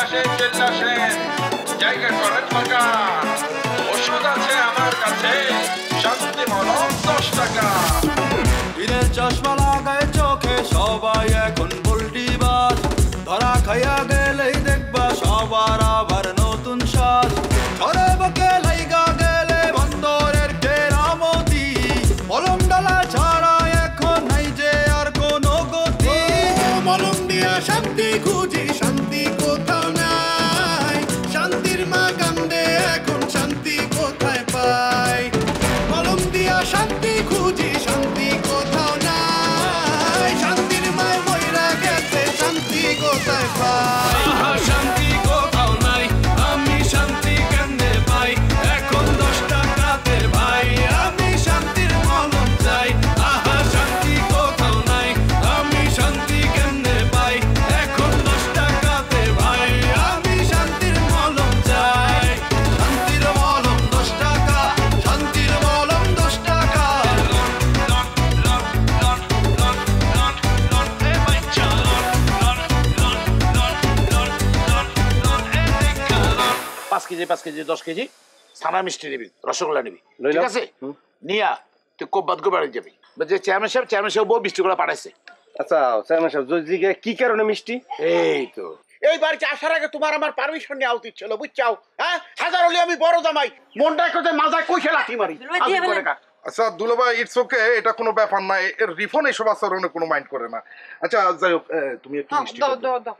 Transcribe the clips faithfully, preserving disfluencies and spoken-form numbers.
আসেন চেল্লা আসেন, জায়গা করেন ফাঁকা। ওষুধ আছে আমার কাছে, শান্তি মলম দশ টাকা। দিনের চশমা লাগায় চোখে সবাই এখন বুলটিবাজ, ধরা খাইয়া গেলেই দেখবা সবার আবার নতুন সাজ। ঝড়ে বকে লাইগা গেলে বন্দরের কেরামতি, মলম ডালা ছাড়া এখন নাই যে আর কোনো গতি। মলম দিয়া শান্তি খুঁজি, শান্তি কোথাও নাই, শান্তির মা কান্দে এখন শান্তি কোথায় পাই। মলম দিয়া শান্তি খুঁজি, শান্তি কোথাও নাই, শান্তির মায় মইরা গেছে শান্তি কোথায় পাই। শান্তি কোথাও নাই, আমি শান্তি কেমনে পাই, এখন দশ টাকাতে ভাই আমি শান্তির মলম চাই। আহা শান্তি কোথাও নাই, আমি শান্তি কেমনে পাই, এখন দশ টাকাতে ভাই আমি শান্তির মলম চাই। শান্তির মলম দশ টাকা, শান্তির মলম দশ টাকা। পাঁচ কেজি পাঁচ কেজি দশ কেজি ছানা মিষ্টি নিবি, রসগোল্লা নিবি, ঠিক আছে? নিয়া তুই কোবাদ গোবাড়ি যাবি। যে চেয়ারম্যান সাহেব চেয়ারম্যান সাহেব বউ মিষ্টি করে পাঠাইছে। আচ্ছা চেয়ারম্যান সাহেব জিগে কি কারণে মিষ্টি? এই তো এই বাড়িতে আসার আগে তোমার আমার পারমিশন নেওয়া উচিত ছিল, বুঝছাও? হ্যাঁ, হাজার হলে আমি বড় জামাই, মনটা কোথায় মাজায় কইছে লাঠি মারি। আচ্ছা দুলাভাই, ইটস ওকে, এটা কোনো ব্যাপার না, এর রিফোন এইসব আচরণে কোনো মাইন্ড করে না। আচ্ছা যাই হোক, তুমি একটু মিষ্টি দাও দাও।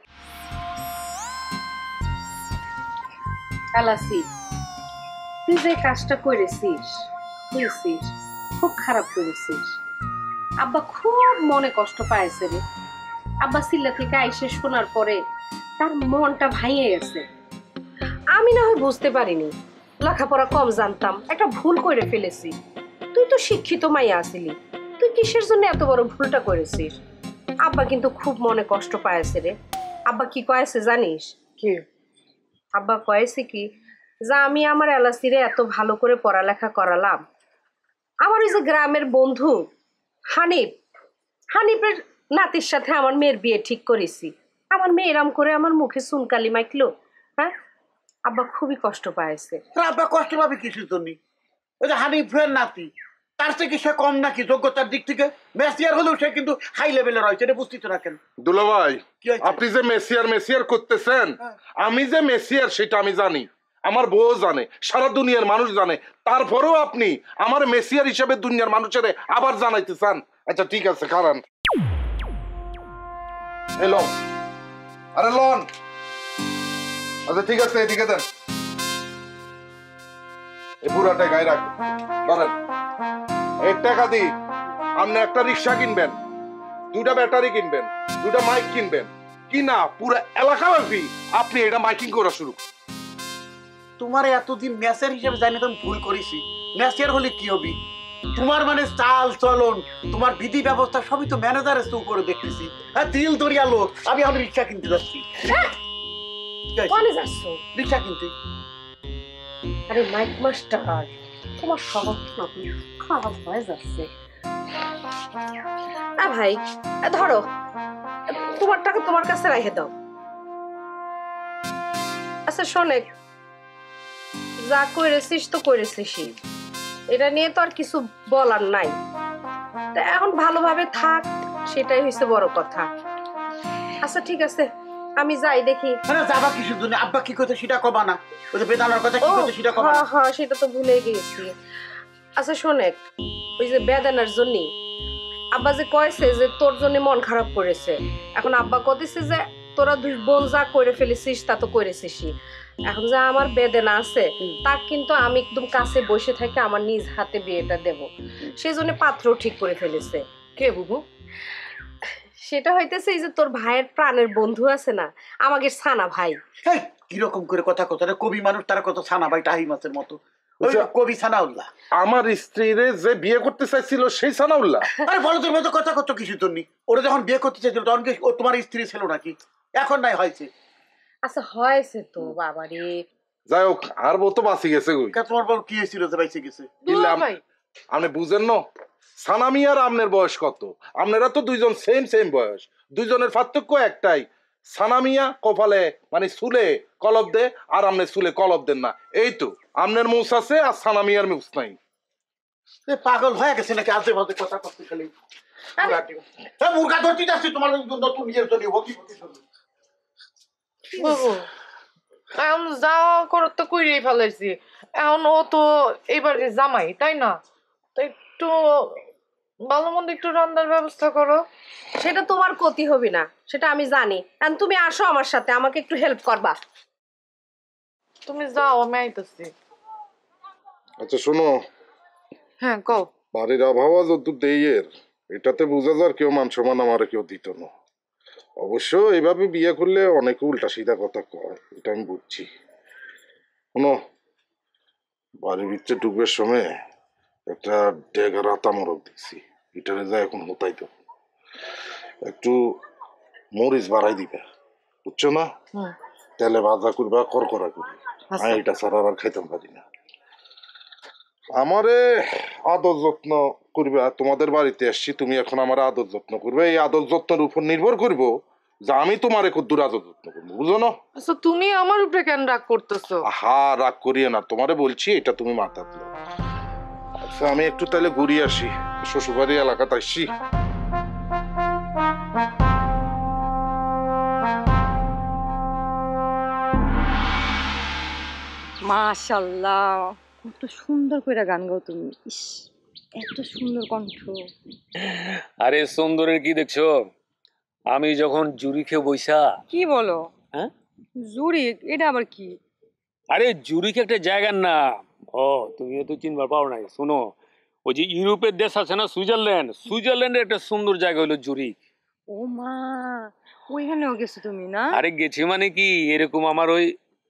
কালাসি, তুই যে কাজটা করেছিস করেছিস খুব খারাপ করেছিস। আব্বা খুব মনে কষ্ট পাইছে রে। আব্বা সিল্লা থেকে আইসে শোনার পরে তার মনটা ভাঙে গেছে। আমি না হয় বুঝতে পারিনি, লেখাপড়া কম জানতাম, একটা ভুল করে ফেলেছি। তুই তো শিক্ষিত মাইয়া আসিলি, তুই কিসের জন্য এত বড় ভুলটা করেছিস? আব্বা কিন্তু খুব মনে কষ্ট পাইছে রে। আব্বা কি কয়েছে জানিস? কি আব্বা কয়েছে কি, যা আমি আমার এলাসিরে এত ভালো করে পড়ালেখা করালাম, আমার ওই যে গ্রামের বন্ধু হানিফ, হানিফের নাতির সাথে আমার মেয়ের বিয়ে ঠিক করেছি। আমার মেয়ে এরাম করে আমার মুখে চুনকালি মাইকলো। হ্যাঁ, আব্বা খুবই কষ্ট পাইছে। আব্বা কষ্ট পাবে কিছুর জন্য? ওই যে হানিফের নাতি, তার থেকে সে কম নাকি যোগ্যতার দিক থেকে? মেসিয়ার হলেও সে কিন্তু হাই লেভেলে রয়েছে, এটা বুঝতে তো না কেন? দুলাভাই, আপনি যে মেসিয়ার মেসিয়ার করতেছেন, আমি যে মেসিয়ার সেটা আমি জানি, আমার বউ জানে, সারা দুনিয়ার মানুষ জানে, তারপরেও আপনি আমার মেসিয়ার হিসেবে দুনিয়ার মানুষের আবার জানাইতে চান? আচ্ছা ঠিক আছে, কারণ এলো আরে লন। আচ্ছা ঠিক আছে, এদিকে দেন, এই পুরাটা গায়ে রাখ, ধরেন। এক টাকা দিই আপনি একটা রিক্সা কিনবেন, দুটা ব্যাটারি কিনবেন, দুটা মাইক কিনবেন, কি না পুরো এলাকা ব্যাপী আপনি এটা মাইকিং করা শুরু। তোমার এতদিন ম্যাচের হিসেবে জানি তুমি ভুল করেছি। ম্যাচের হলে কি হবে? তোমার মানে চাল চলন, তোমার বিধি ব্যবস্থা সবই তো ম্যানেজারের চৌ করে দেখতেছি। হ্যাঁ, দিল দরিয়া লোক। আমি এখন রিক্সা কিনতে যাচ্ছি। কোনে যাচ্ছ? রিক্সা কিনতে। আরে মাইক মাস্টার, তোমার স্বভাব খারাপ হয়ে যাচ্ছে না ভাই। ধরো তোমার টাকা তোমার কাছে রেখে দাও। আচ্ছা শোনে, যা করেছিস তো করেছিসই, এটা নিয়ে তো আর কিছু বলার নাই। তা এখন ভালোভাবে থাক, সেটাই হয়েছে বড় কথা। আচ্ছা ঠিক আছে, আমি যাই দেখি। মানে যাবা কিছুর জন্য? আব্বা কি করতে সেটা কবা না? ওই যে বেদানার কথা কি করতে সেটা কবা না? হ্যাঁ হ্যাঁ, সেটা তো ভুলে গেছি। আচ্ছা শোনে, ওই যে বেদানার জন্য আব্বা যে কয়েছে যে তোর জন্য মন খারাপ করেছে, এখন আব্বা কইতেছে যে তোরা দুই বোন যা করে ফেলেছিস তা তো করেছিসই, এখন যা আমার বেদনা আছে তা কিন্তু আমি একদম কাছে বসে থেকে আমার নিজ হাতে বিয়েটা দেব, সেই জন্য পাত্র ঠিক করে ফেলেছে। কে বুবু? সেটা হইতেছে এই যে তোর ভাইয়ের প্রাণের বন্ধু আছে না, আমাদের ছানা ভাই। কিরকম করে কথা কথা কবি মানুষ, তারা কত ছানা ভাই টাহি মাছের মতো। কবি সানাউল্লাহ আমার স্ত্রীরে যে বিয়ে করতে চাইছিল সেই সানাউল্লাহ? আরে বলো তোর মতো কথা কত কিছু তোর নি। ওরা যখন বিয়ে করতে চাইছিল তখন কি ও তোমার স্ত্রী ছিল নাকি? এখন নাই হয়েছে। আচ্ছা হয়েছে তো বাবারে। যাই হোক, আর বউ তো বাঁচি গেছে। তোমার বউ কি হয়েছিল যে বাইসে গেছে? আপনি বুঝেন না, সানামি আর আপনার বয়স কত? আপনারা তো দুইজন সেম সেম বয়স, দুইজনের পার্থক্য একটাই, সানামিয়া কপালে মানে চুলে কলব দে আর আমনে চুলে কলব দেন না, এই তো আমনের মুস আছে আর সানামিয়ার মুস নাই। এ পাগল হয়ে গেছে নাকি আজে বাজে কথা করতে খালি মুরগা ধরতে যাচ্ছি তোমার নতুন ইয়ের জন্য বকি বকি শুনি। বাবু এখন যা করার তো কইরেই ফেলাইছি, এখন ও তো এইবারে জামাই তাই না, তো একটু ভালো মন্দ একটু রান্নার ব্যবস্থা করো। সেটা তোমার ক্ষতি হবে না, সেটা আমি জানি। আর তুমি আসো আমার সাথে, আমাকে একটু হেল্প করবা। তুমি যাও, আমি আইতেছি। আচ্ছা শোনো, হ্যাঁ কও। বাড়ির আবহাওয়া যত দেইয়ের এটাতে বোঝা যার কেউ মান সম্মান আমার কেউ দিত না। অবশ্য এইভাবে বিয়ে করলে অনেকে উল্টা সিধা কথা কয়, এটা আমি বুঝছি। শোনো, বাড়ির ভিতরে ঢুকবার সময় একটা ডেগা রাতা মরক দেখছি, এটারে যা এখন হতাই তো একটু মরিচ বাড়াই দিবে, বুঝছো না? তেলে ভাজা করবা, করকরা করবে, আমি এটা ছাড়া আর খাইতাম পারি না। আমারে আদর যত্ন করবে, তোমাদের বাড়িতে এসছি, তুমি এখন আমার আদর যত্ন করবে। এই আদর যত্নের উপর নির্ভর করব যে আমি তোমার কদ্দুর আদর যত্ন করবো, বুঝো না? আচ্ছা তুমি আমার উপরে কেন রাগ করতেছো? হা, রাগ করিয়ে না, তোমারে বলছি, এটা তুমি মাথা তুলো। আচ্ছা আমি একটু তাহলে ঘুরিয়ে আসি, শ্বশুরবাড়ি এলাকাতে আসছি। মাশাআল্লাহ, কত সুন্দর করে গান গাও তুমি। ইস, এত সুন্দর কণ্ঠ। আরে সুন্দরের কি দেখছো? আমি যখন জুরিখে বইসা। কি বলো? হ্যাঁ, জুরিক এটা আবার কি? আরে জুরিখ একটা জায়গার নাম। ও তুমিও তো চিনবার পাও নাই। শোনো, ওই যে ইউরোপের দেশ আছে না সুইজারল্যান্ড, সুইজারল্যান্ডের একটা সুন্দর জায়গা হলো জুরিখ। ও মা, ওইখানেও গেছো তুমি না? আরে গেছি মানে কি, এরকম আমার ওই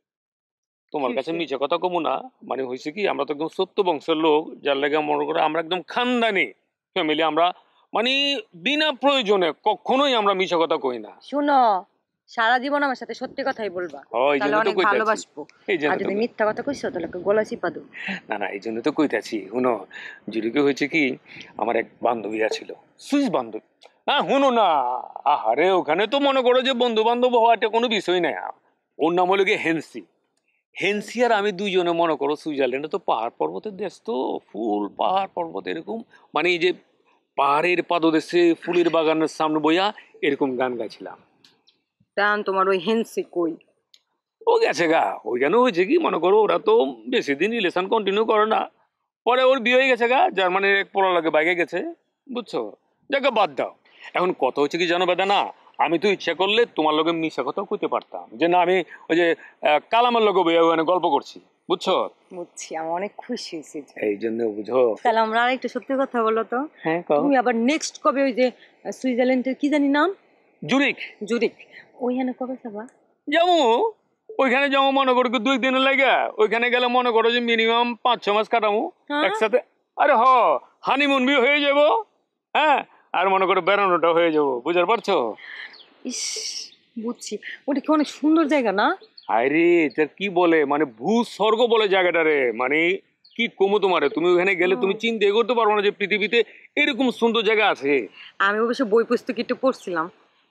তোমার কাছে মিছে কথা কমু না, মানে হয়েছে কি, আমরা তো একদম সত্য বংশের লোক, যার লেগে মনে করো আমরা একদম খানদানি ফ্যামিলি। আমরা মানে বিনা প্রয়োজনে কখনোই আমরা মিছে কথা কই না। শোনো, সারা জীবন আমার সাথে সত্যি কথাই বলবা, হয়, এই তাহলে জন্য তো অনেক কইতাছি। ভালোবাসবো। এই জন্য আর তো যদি মিথ্যা কথা কইছো তাহলে গলা চিপা দেবো। না না, এই জন্য তো কইতাছি। শুনো, জুরিকে হয়েছে কি, আমার এক বান্ধবী ছিল, সুইস বান্ধবী। হ্যাঁ শুনো না, আহারে ওখানে তো মনে করো যে বন্ধু বান্ধব হওয়াটা কোনো বিষয় না। ওর নাম হলো গিয়ে হেন্সি। হেন্সি আর আমি দুইজনে মনে করো সুইজারল্যান্ডে তো পাহাড় পর্বতের দেশ, তো ফুল পাহাড় পর্বত এরকম, মানে এই যে পাহাড়ের পাদদেশে ফুলের বাগানের সামনে বইয়া এরকম গান গাইছিলাম। তান তোমার ওই হেন্সি কই? ও গেছে গা, ওইখানে হয়েছে কি মনে করো, ওরা তো বেশি দিন রিলেশন কন্টিনিউ করে না, পরে ওর বিয়ে হয়ে গেছে গা, জার্মানির এক পড়া লাগে বাইকে গেছে, বুঝছো? যাকে বাদ দাও। এখন কথা হচ্ছে কি জানো বেদা, না আমি তো ইচ্ছা করলে তোমার লগে মিশা কথাও কইতে পারতাম, যে না আমি ওই যে কালামের লগে বইয়া ওখানে গল্প করছি, বুঝছো? বুঝছি, আমি অনেক খুশি হয়েছি। এই জন্য বুঝো। তাহলে আমরা আর একটু সত্যি কথা বলো তো। হ্যাঁ, তুমি আবার নেক্সট কবে ওই যে সুইজারল্যান্ডের কি জানি নাম, জুরিক? জুরিক, ওইখানে কবে যাবা? যাবো ওইখানে, যাবো মনে করো দুই দিনের লাগে, ওইখানে গেলে মনে করো যে মিনিমাম পাঁচ ছ মাস কাটাবো একসাথে। আরে হ, হানিমুন বি হয়ে যাবো, হ্যাঁ, আর মনে করো বেড়ানোটা হয়ে যাবো, বুঝতে পারছো? ইস, বুঝছি, ওটা কি অনেক সুন্দর জায়গা না? আরে এটা কি বলে, মানে ভূস্বর্গ বলে জায়গাটারে, মানে কি কমু তোমারে, তুমি ওখানে গেলে তুমি চিন্তা করতে পারবো না যে পৃথিবীতে এরকম সুন্দর জায়গা আছে। আমি অবশ্য বই পুস্তক একটু পড়ছিলাম,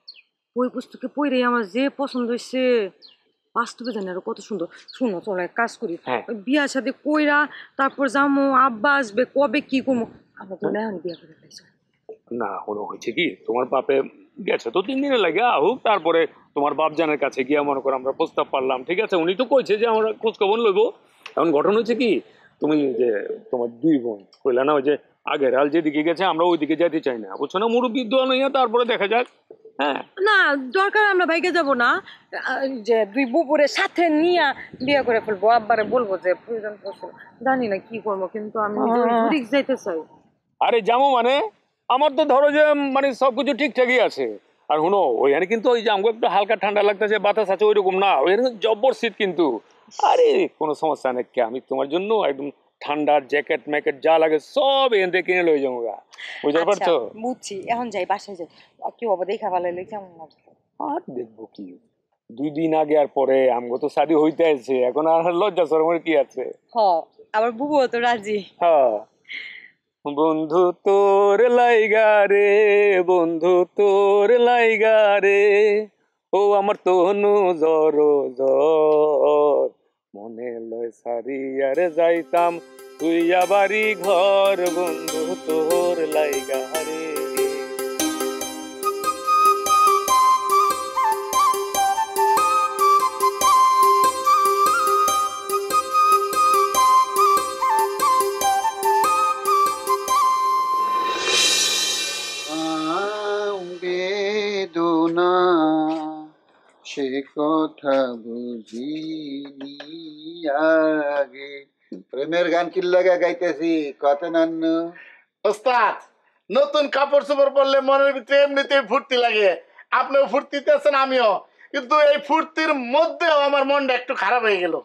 বই পুস্তকে পড়ে আমার যে পছন্দ হয়েছে, বাস্তবে জানি আরো কত সুন্দর। শুনো, চলো এক কাজ করি, বিয়ার সাথে কইরা তারপর যাবো, আব্বা আসবে, কবে কি করবো, আমরা তো এখন বিয়া করে ফেলছি। না হলো হয়েছে কি, তোমার বাপে গেছে তো তিন দিনে লাগে আহুক, তারপরে তোমার বাপ জানের কাছে গিয়ে মনে করো আমরা প্রস্তাব পারলাম, ঠিক আছে, উনি তো কইছে যে আমরা খোঁজ খবর লইবো। এখন ঘটনা হচ্ছে কি, তুমি যে তোমার দুই বোন কইলা না, ওই যে আগের হাল যেদিকে গেছে আমরা ওইদিকে যেতে চাই না, বুঝছো না, মুরব্বি দোয়া নইয়া তারপরে দেখা যাক। হ্যাঁ না দরকার, আমরা বাইকে যাব না, যে দুই বুপুরের সাথে নিয়ে বিয়ে করে ফেলবো, আব্বারে বলবো যে প্রয়োজন পড়ছে, জানি না কি করবো, কিন্তু আমি জুরিক যাইতে চাই। আরে যাবো মানে, আমার তো ধরো যে মানে সবকিছু ঠিকঠাকই আছে। আর শুনো, ওইখানে কিন্তু ওই যে আমাকে একটু হালকা ঠান্ডা লাগতেছে, বাতাস আছে, ওই রকম না, ওইখানে জব্বর শীত কিন্তু। আরে কোনো সমস্যা নেই, আমি তোমার জন্য একদম ঠান্ডার জ্যাকেট ম্যাকেট যা লাগে সব এখান থেকে কিনে লই যাবো, বুঝতে পারছো? বুঝছি, এখন যাই, বাসায় যাই, কি বাবা দেখা ভালো লাগলে কেমন লাগবে? আর দেখবো কি, দুই দিন আগে আর পরে আমগো তো শাদী হইতে আছে, এখন আর লজ্জা শরমের কি আছে? হ, আবার বুবু তো রাজি। হ্যাঁ, বন্ধু তোর লাইগা রে, বন্ধু তোর লাইগা রে, ও আমার তনু জর জর মনে লয় সারিয়ারে যাইতাম তুই আবারই ঘর বন্ধু তোর লাইগা রে বেদনা সে কথা বুঝিনি আগে। প্রেমের গান কি লাগা গাইতেছি কত নান্ন। ওস্তাদ নতুন কাপড় চোপড় পরলে মনের ভিতরে এমনিতেই ফুর্তি লাগে, আপনিও ফুর্তিতে আছেন আমিও, কিন্তু এই ফুর্তির মধ্যেও আমার মনটা একটু খারাপ হয়ে গেল।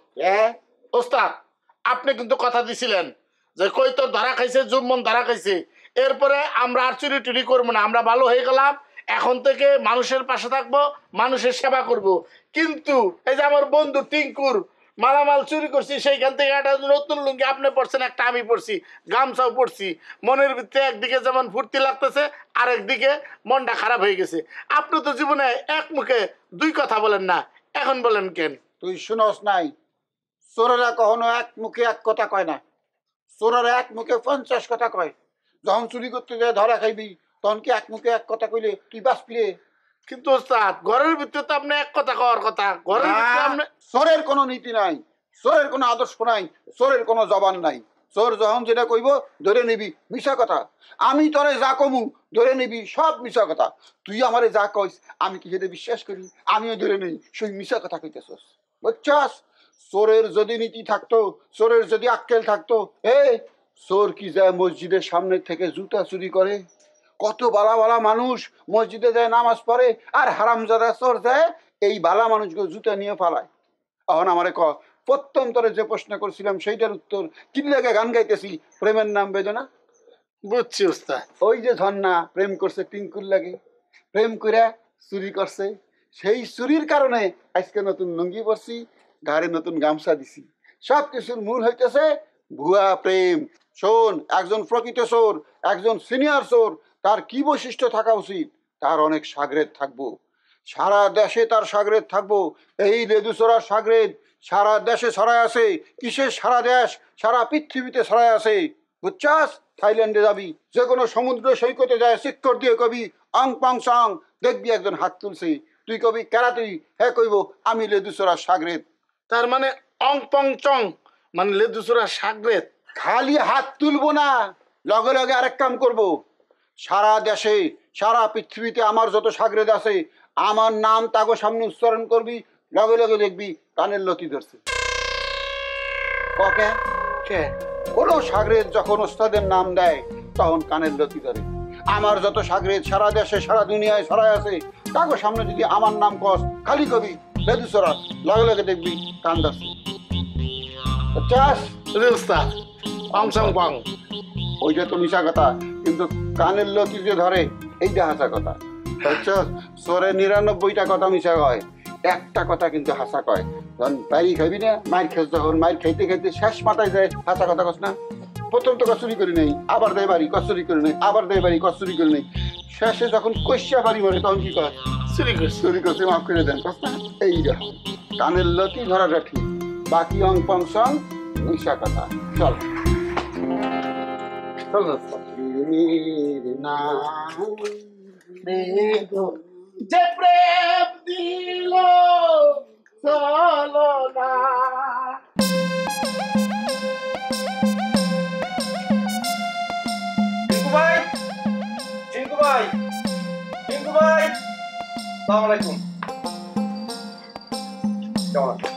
ওস্তাদ আপনি কিন্তু কথা দিছিলেন যে কই তোর ধরা খাইছে জুম্মন ধরা খাইছে, এরপরে আমরা আর চুরি টুরি করবো না, আমরা ভালো হয়ে গেলাম, এখন থেকে মানুষের পাশে থাকবো, মানুষের সেবা করব। কিন্তু এই যে আমার বন্ধু টিঙ্কুর মালামাল চুরি করছি, সেইখান থেকে একটা নতুন লুঙ্গি আপনি পড়ছেন, একটা আমি পড়ছি, গামছাও পড়ছি, মনের ভিতরে একদিকে যেমন ফুর্তি লাগতেছে আর একদিকে মনটা খারাপ হয়ে গেছে। আপনি তো জীবনে এক মুখে দুই কথা বলেন না, এখন বলেন কেন? তুই শুনস নাই, চোরেরা কখনো এক মুখে এক কথা কয় না, চোরেরা এক মুখে পঞ্চাশ কথা কয়। যখন চুরি করতে যায় ধরা খাইবি তখন কি এক মুখে এক কথা কইলে তুই বাঁচবি রে? কিন্তু ওস্তাদ ঘরের ভিতরে তো আপনি এক কথা কওয়ার কথা, ঘরের ভিতরে আপনি চোরের কোনো নীতি নাই, চোরের কোনো আদর্শ নাই, চোরের কোনো জবান নাই। চোর যখন যেটা কইব ধরে নিবি মিশা কথা, আমি তোরে যা কমু ধরে নিবি সব মিশা কথা। তুই আমারে যা কইস আমি কি সেটা বিশ্বাস করি, আমিও ধরে নেই সেই মিশা কথা কইতেছস, বুঝছস? চোরের যদি নীতি থাকতো, চোরের যদি আক্কেল থাকতো, এ চোর কি যায় মসজিদের সামনে থেকে জুতা চুরি করে? কত বালা বালা মানুষ মসজিদে যায় নামাজ পড়ে, আর হারামজাদা চোর যায় এই বালা মানুষগুলো জুতা নিয়ে পালায়। এখন আমারে ক, প্রথম তরে যে প্রশ্ন করছিলাম সেইটার উত্তর কি লাগে গান গাইতেছি প্রেমের নাম বেদনা। বুঝছি ওস্তাদ। ওই যে ঝর্ণা প্রেম করছে টিঙ্কুর লাগে, প্রেম করে চুরি করছে, সেই চুরির কারণে আজকে নতুন লুঙ্গি পরছি, ঘাড়ে নতুন গামছা দিছি। সব কিছুর মূল হইতেছে ভুয়া প্রেম। শোন, একজন প্রকৃত চোর, একজন সিনিয়র চোর, তার কি বৈশিষ্ট্য থাকা উচিত? তার অনেক সাগরেদ থাকবো, সারা দেশে তার সাগরেদ থাকবো। এই লেদুচোরার সাগরেদ সারা দেশে ছড়ায় আছে। কিসের সারা দেশ, সারা পৃথিবীতে ছড়ায় আছে, বুঝছাস? থাইল্যান্ডে যাবি, যে কোনো সমুদ্র সৈকতে যায় শিক্ষর দিয়ে কবি অং পং সং, দেখবি একজন হাত তুলছে, তুই কবি কেরা, তুই হ্যাঁ কইব আমি লেদুচোরার সাগরেদ। তার মানে অং পং চং মানে লেদুচোরার সাগরেদ। খালি হাত তুলবো না, লগে লগে আরেক কাম করব। সারা দেশে সারা পৃথিবীতে আমার যত সাগরেদ আছে, আমার নাম তাগো সামনে উচ্চারণ করবি, লগে লগে দেখবি কানের লতি ধরছে। ককে কে কোনো সাগরেদ যখন ওস্তাদের নাম দেয় তখন কানের লতি ধরে। আমার যত সাগরেদ সারা দেশে সারা দুনিয়ায় ছড়ায় আছে, তাগো সামনে যদি আমার নাম কস, খালি কবি লেদুচোরা, লগে লগে দেখবি কান ধরছে। চাস ওস্তাদ অং সং পং, ওইটা তো মিশা কথা, কিন্তু কানের লতি যে ধরে এইটা হাসা কথা। চোরে নিরানব্বইটা কথা মিশা কয়, একটা কথা কিন্তু হাসা কয়। যখন বাড়ি খাবি না, মায়ের খেস যখন মায়ের খাইতে খাইতে শেষ মাথায় যায় হাসা কথা কস না। প্রথম তো কচুরি করি নেই, আবার দেয় বাড়ি কচুরি করে নেই, আবার দেয় বাড়ি কচুরি করে নেই, শেষে যখন কষিয়া বাড়ি মরে তখন কি কয়? চুরি করছে, চুরি করছে, মাফ করে দেন কস না। এইটা কানের লতি ধরাটা ঠিক, বাকি অং পং সং মিশা কথা। চল যে প্রেম দিল চলো না। টিঙ্কু ভাই, টিঙ্কু ভাই, টিঙ্কু ভাই, আসসালামু আলাইকুম। কেমন আছেন?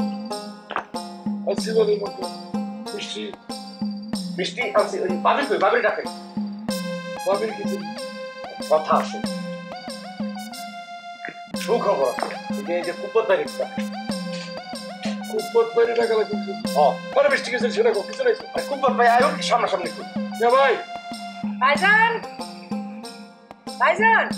আছি বলে মতো মিষ্টি মিষ্টি আনছি, ওই বাবির কই, বাবির ডাকে। বাবির কিছু কথা আছে, সুখবর আছে। এই যে এই যে কুপত বাড়িটা, কুপত বাইরে টাকা লাগছে। ও পরে মিষ্টি কিছু সেটা কিছু নাই। কুপত ভাই আয়ো সামনাসামনি কই। এ ভাই ভাইজান, ভাইজান,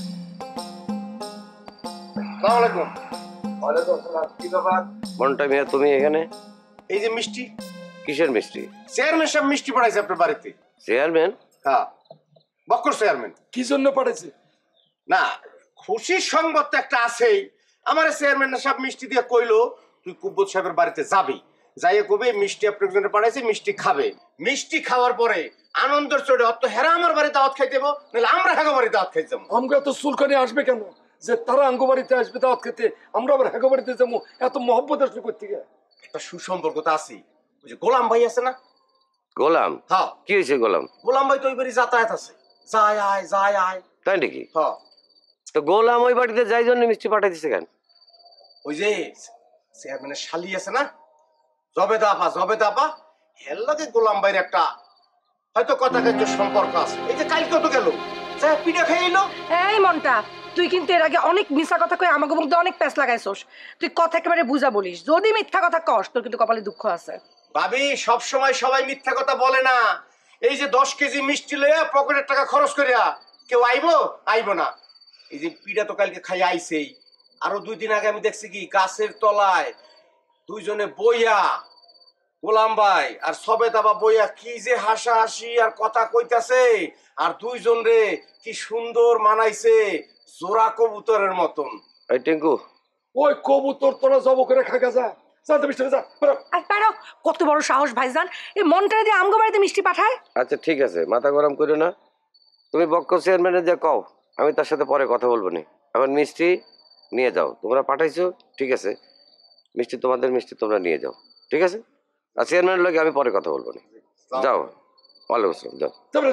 আসসালামু আলাইকুম। ওয়ালাইকুম আসসালাম। কি ব্যাপার? মনটা মিয়া তুমি এখানে? এই যে মিষ্টি। কিসের মিষ্টি? চেয়ারম্যান সাহেব মিষ্টি পাঠাইছে আপনার বাড়িতে। চেয়ারম্যান? হ্যাঁ, বক্কর চেয়ারম্যান। কি জন্য পাঠাইছে? না, খুশির সংবাদ তো একটা আছেই। আমার চেয়ারম্যান সাহেব মিষ্টি দিয়ে কইলো তুই কুব্বত সাহেবের বাড়িতে যাবি, যাইয়ে কবে মিষ্টি আপনার জন্য পাঠাইছি, মিষ্টি খাবে। মিষ্টি খাওয়ার পরে আনন্দের চড়ে অত হেরা আমার বাড়ি দাওয়াত খাইতে যাবো, নাহলে আমরা হ্যাগো বাড়ি দাওয়াত খাইতে যাবো। আমাকে এত চুলকানি আসবে কেন যে তারা আঙ্গ বাড়িতে আসবে দাওয়াত খেতে, আমরা আবার হ্যাগো বাড়িতে যাবো? এত মহব্বত আসবে করতে গিয়ে একটা সুসম্পর্ক তো আছি। ওই যে গোলাম ভাই আছে না? গোলাম? হ্যাঁ। কি হয়েছে গোলাম? গোলাম ভাই তো ওই বাড়ি যাতায়াত আছে, যায় আয় যায় আয়। তাই নাকি? হ্যাঁ। তো গোলাম ওই বাড়িতে যাই জন্য মিষ্টি পাঠাই দিছে কেন? ওই যে চেয়ারম্যানের শালি আছে না, জবেদা আপা, জবেদা আপা, হের লাগে গোলাম ভাইয়ের একটা হয়তো কথা কাজ সম্পর্ক আছে। এই যে কাল কত গেল পিঠা খেয়ে এলো। এই মনটা, তুই কিন্তু এর আগে অনেক মিথ্যা কথা কই আমাকে মুখ দিয়ে অনেক প্যাঁচ লাগাইছস। তুই কথা একেবারে বুঝা বলিস, যদি মিথ্যা কথা কস তোর কিন্তু কপালে দুঃখ আছে। ভাবি সব সময় সবাই মিথ্যা কথা বলে না। এই যে দশ কেজি মিষ্টি লইয়া পকেটের টাকা খরচ করিয়া কেউ আইবো? আইবো না। এই যে পিঠা তো কালকে খাই আইছেই, আরো দুই দিন আগে আমি দেখছি কি গাছের তলায় দুইজনে বইয়া, গোলাম ভাই আর সবেদা বা বইয়া কি যে হাসাহাসি আর কথা কইতাছে, আর দুইজন রে কি সুন্দর মানাইছে, জোড়া কবুতরের মতন। এই টিঙ্কু, ওই কবুতর তোরা জব করে খাগা যা যা মিষ্টি যা। আর পারো কত বড় সাহস ভাইজান, এই মনটা দিয়ে আমগো বাড়িতে মিষ্টি পাঠায়। আচ্ছা ঠিক আছে, মাথা গরম করো না। তুমি বক্ক চেয়ারম্যানের যে কও, আমি তার সাথে পরে কথা বলবো নি। এখন মিষ্টি নিয়ে যাও, তোমরা পাঠাইছো ঠিক আছে, মিষ্টি তোমাদের মিষ্টি তোমরা নিয়ে যাও, ঠিক আছে? আর চেয়ারম্যানের লোক আমি পরে কথা বলবো নি। যাও, ওয়ালাইকুম আসসালাম, যাও।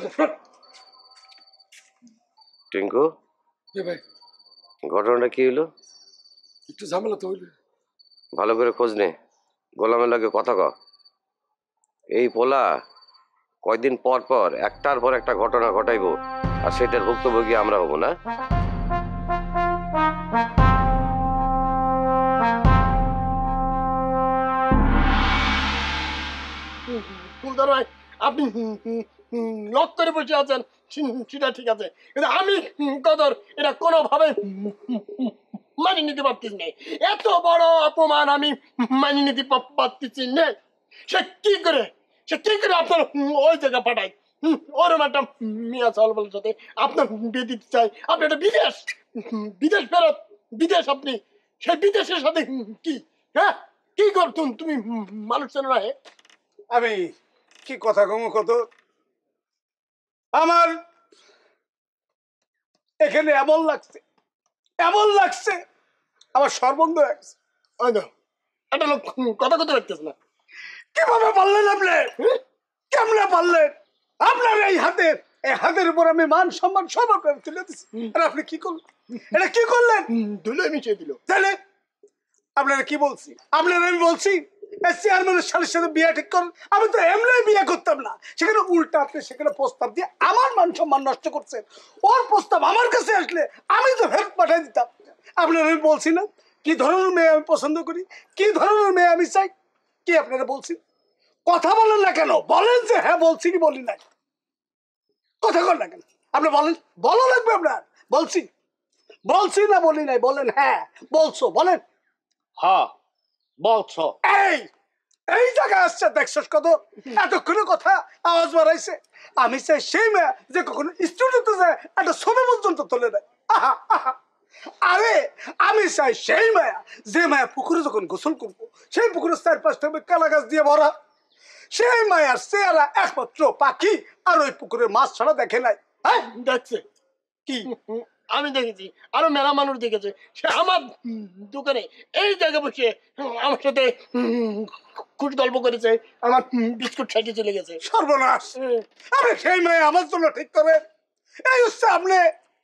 টিঙ্কু, ভাই ঘটনাটা কি হলো? একটু ঝামেলা তো হইলো। ভালো করে খোঁজ নে, গোলামের লাগে কথা ক। এই পোলা কয়দিন পর পর একটার পর একটা ঘটনা ঘটাইবো, আর সেটার ভুক্তভোগী আমরা হবো না। ফুলদার ভাই আপনি লক করে বসে আছেন সেটা ঠিক আছে, কিন্তু আমি কদর এটা কোনোভাবে মানি নিতে পারতেছি না। এত বড় অপমান আমি মানি নিতে পারতেছি না। সে কি করে সে কি করে আপনার ওই জায়গা পাঠায়, ওরম একটা মিয়া সালবালের সাথে আপনার বিয়ে দিতে চাই। আপনি একটা বিদেশ বিদেশ ফেরত বিদেশ, আপনি সেই বিদেশের সাথে কি হ্যাঁ কি করতুন? তুমি মানুষ চেনো না। আমি কি কথা কম কত, আমার এখানে এমন লাগছে এমন লাগছে আমার সর্বঙ্গ লাগছে। একটা লোক কথা কথা রাখতেছে না। কিভাবে পারলেন আপনি? কেমনে পারলেন? আপনার এই হাতের এই হাতের উপর আমি মান সম্মান সব আপনার তুলে দিচ্ছি, আর আপনি কি করলেন? এটা কি করলেন? ধুলে মিশিয়ে দিল। তাহলে আপনারা কি বলছি? আপনারা আমি বলছি চেয়ারম্যানের সাথে সাথে বিয়ে ঠিক করেন। আমি তো এমনি বিয়ে করতাম না, সেখানে উল্টা আপনি সেখানে প্রস্তাব দিয়ে আমার মান সম্মান নষ্ট করছেন। ওর প্রস্তাব আমার কাছে আসলে আমি তো ফেরত পাঠিয়ে দিতাম। আপনারা আমি বলছি না কি ধরনের মেয়ে আমি পছন্দ করি, কি ধরনের মেয়ে আমি চাই, কি আপনারা বলছেন? কথা বলেন না কেন? বলেন যে হ্যাঁ বলছি কি বলি নাই, কথা কর না কেন? আপনি বলেন, বলা লাগবে আপনার। বলছি বলছি না বলি নাই, বলেন হ্যাঁ বলছো, বলেন হ্যাঁ বলছো। এই এই জায়গায় আসছে দেখছস কত এতক্ষণ কথা আওয়াজ বাড়াইছে। আমি চাই সেই মেয়ে যে কখনো স্টুডিওতে যায় একটা ছবি পর্যন্ত তুলে দেয়। আহা আহা আরে আমি চাই সেই মায়া যে মায়া পুকুরে যখন গোসল করবো সেই পুকুরের চার পাঁচটা কালা গাছ দিয়ে ভরা। সেই মায়ার চেহারা একমাত্র পাখি আর ওই পুকুরের মাছ ছাড়া দেখে নাই। হ্যাঁ দেখছে কি? আমি দেখেছি, আরো মেলা মানুষ দেখেছে। সে আমার দোকানে এই জায়গায় বসে আমার সাথে খুশ গল্প করেছে, আমার বিস্কুট খাইতে চলে গেছে। সর্বনাশ! আরে সেই মেয়ে আমার জন্য ঠিক করে এই হচ্ছে আপনি।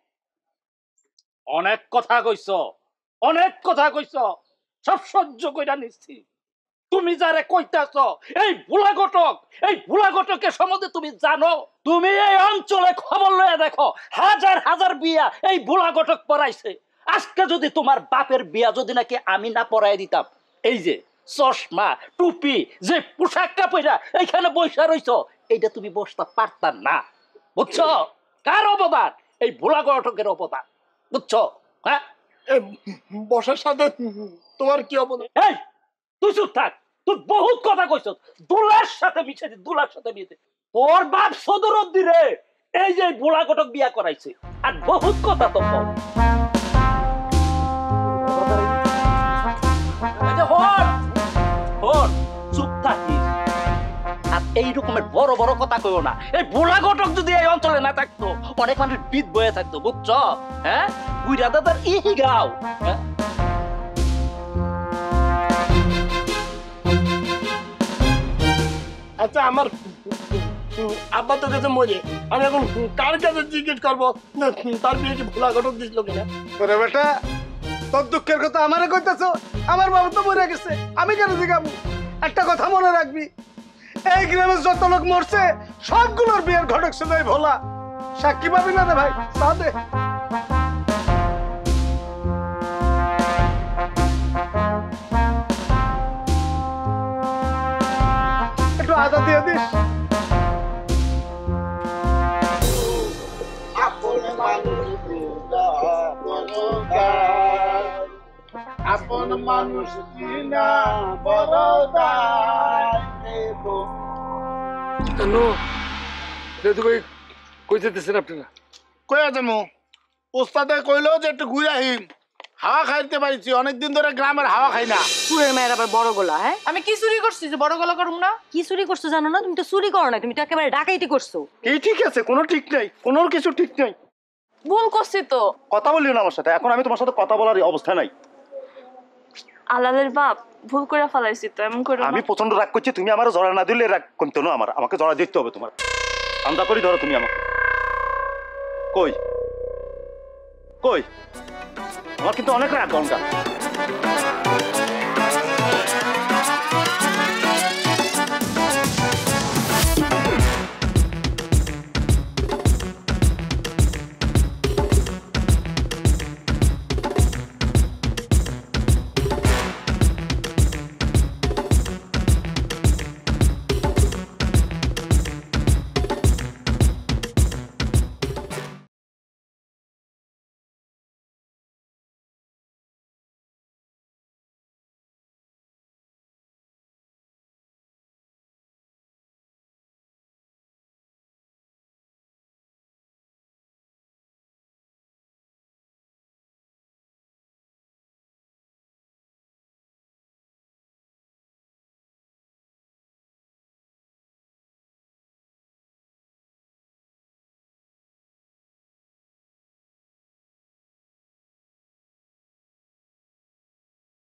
অনেক কথা কইছ, অনেক কথা কইছ, সব সহ্য কইরা নিচ্ছি। তুমি যারে কইতাছ এই ভোলা ঘটক, এই ভোলা ঘটকের সম্বন্ধে তুমি জানো? তুমি এই অঞ্চলে খবর লয়ে দেখো, হাজার হাজার বিয়া এই ভোলা ঘটক পড়াইছে। আজকে যদি তোমার বাপের বিয়া যদি নাকি আমি না পড়াই দিতাম, এই যে চশমা টুপি যে পোশাকটা পইরা এইখানে বসা রইছ, এইটা তুমি বসতে পারতাম না। বুঝছো? কার অবদান? এই ভোলা ঘটকের অবদান, বুঝছো? হ্যাঁ, বসার সাথে তোমার কি অবদান? এই তুই চুপ থাক, তুই বহুত কথা কইছ। দুলার সাথে মিশে দি, দুলার সাথে মিশে তোর বাপ সদরদ্দি রে এই যে ভোলা ঘটক বিয়া করাইছে, আর বহুত কথা তো কম। এই রকমের বড় বড় কথা কইও না। এই ভোলা ঘটক যদি এই অঞ্চলে না থাকতো অনেক মানুষ বিদ বয়ে থাকতো, বুঝছো? হ্যাঁ, বুইরা দাদার ইহি গাও। হ্যাঁ, আচ্ছা আমার আব্বা তো কাছে মরে, আমি এখন কার কাছে জিজ্ঞেস করবো তার বিয়ে কি ভোলা ঘটক দিছিল কিনা? তোরে বেটা তোর দুঃখের কথা আমারে কইতাছো? আমার বাবা তো মরে গেছে, আমি কেন জিগাবো? একটা কথা মনে রাখবি, এই গ্রামে যত লোক মরছে সবগুলোর বিয়ের ঘটক ছিল এই ভোলা। সাক্ষী পাবি না রে ভাই, সাদে একটু আদা দিয়ে দিস। আপন মানুষ আপন মানুষ কিনা বড় কেন রেদু ভাই কই যেতেছেন আপনারা? কই আছেন মো? ওস্তাদে কইলো যে একটু ঘুরে আহিম, হাওয়া খাইতে পারিছি, অনেকদিন ধরে গ্রামের হাওয়া খাই না। চুরের মেয়ের আবার বড় গলা। হ্যাঁ, আমি কি চুরি করছি যে বড় গলা করুম না? কি চুরি করছো জানো না? তুমি তো চুরি করো না, তুমি তো একেবারে ডাকাইতি করছো। এই ঠিক আছে, কোনো ঠিক নাই, কোনো কিছু ঠিক নাই। ভুল করছি তো। কথা বললিও না আমার সাথে, এখন আমি তোমার সাথে কথা বলার অবস্থা নাই। আলালের বাপ, ভুল করে ফেলাইছি তো, এমন করে আমি প্রচন্ড রাগ করছি, তুমি আমার জড়া না দিলে রাগ করতে না, আমার আমাকে জড়া দিতে হবে তোমার। আন্দা করি ধরো তুমি আমাকে। কই কই আমার কিন্তু অনেক রাগ গঙ্গা।